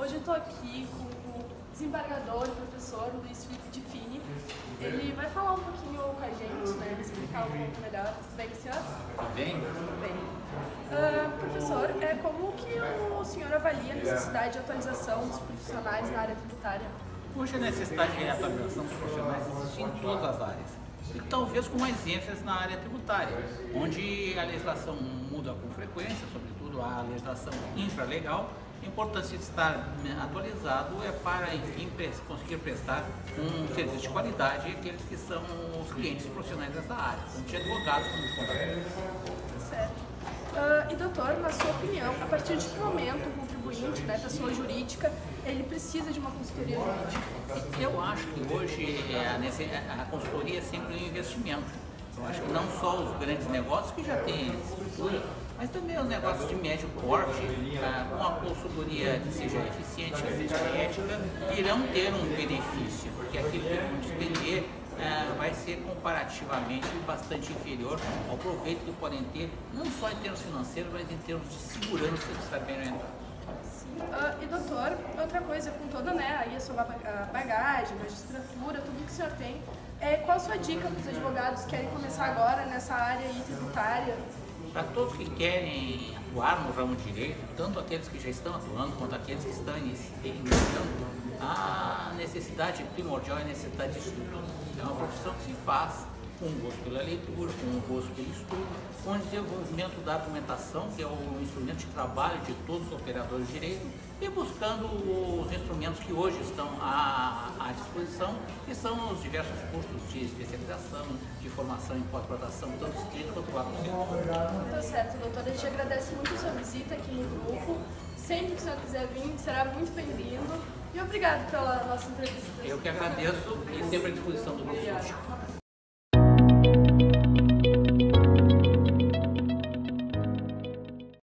Hoje eu estou aqui com o desembargador, o professor Luiz Felipe de Fini. Ele vai falar um pouquinho com a gente, né, explicar um pouco melhor. Tudo bem, senhor? Tudo bem? Tudo bem. Professor, como que o senhor avalia a necessidade de atualização dos profissionais na área tributária? Hoje a necessidade de atualização dos profissionais existe em todas as áreas, e talvez com mais ênfase na área tributária, onde a legislação muda com frequência, sobretudo a legislação infralegal. A importância de estar atualizado é para, enfim, conseguir prestar um serviço de qualidade àqueles que são os clientes profissionais dessa área, tanto de advogados como de contadores. Certo. E doutor, na sua opinião, a partir de que momento o contribuinte, né, pessoa jurídica, ele precisa de uma consultoria jurídica? Eu acho que hoje a consultoria é sempre um investimento. Eu acho que não só os grandes negócios que já têm estrutura, mas também os negócios de médio porte, com uma consultoria que seja eficiente, que seja ética, irão ter um benefício, porque aquilo que vão despender vai ser comparativamente bastante inferior ao proveito que podem ter, não só em termos financeiros, mas em termos de segurança de estar bem orientado. E doutor, outra coisa, com toda, né, aí a sua bagagem, magistratura, tudo que o senhor tem, qual a sua dica para os advogados que querem começar agora nessa área aí tributária? Para todos que querem atuar no ramo de direito, tanto aqueles que já estão atuando quanto aqueles que estão iniciando, a necessidade primordial é a necessidade de estudo. É uma profissão que se faz com gosto pela leitura, com gosto pelo estudo, com o desenvolvimento da argumentação, que é o instrumento de trabalho de todos os operadores de direito, e buscando os instrumentos que hoje estão à disposição, que são os diversos cursos de especialização, de formação em pós-graduação, tanto estrito quanto lá no centro. Tá certo, doutor. A gente agradece muito a sua visita aqui no grupo. Sempre que o senhor quiser vir, será muito bem-vindo. E obrigado pela nossa entrevista. Eu que agradeço e sempre à disposição do grupo.